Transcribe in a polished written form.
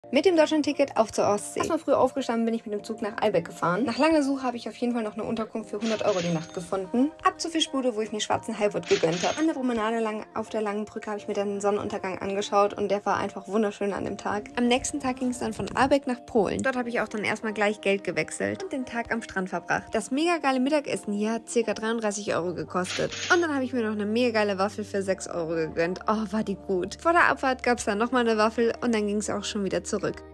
Mit dem Deutschlandticket auf zur Ostsee. Erstmal früh aufgestanden bin ich mit dem Zug nach Albeck gefahren. Nach langer Suche habe ich auf jeden Fall noch eine Unterkunft für 100 € die Nacht gefunden. Ab zur Fischbude, wo ich mir schwarzen Halbwurt gegönnt habe. An der Promenade auf der Langen Brücke habe ich mir dann den Sonnenuntergang angeschaut und der war einfach wunderschön an dem Tag. Am nächsten Tag ging es dann von Albeck nach Polen. Dort habe ich auch dann erstmal gleich Geld gewechselt und den Tag am Strand verbracht. Das mega geile Mittagessen hier hat ca. 33 € gekostet. Und dann habe ich mir noch eine mega geile Waffel für 6 € gegönnt. Oh, war die gut. Vor der Abfahrt gab es dann nochmal eine Waffel und dann ging es auch schon wieder zurück.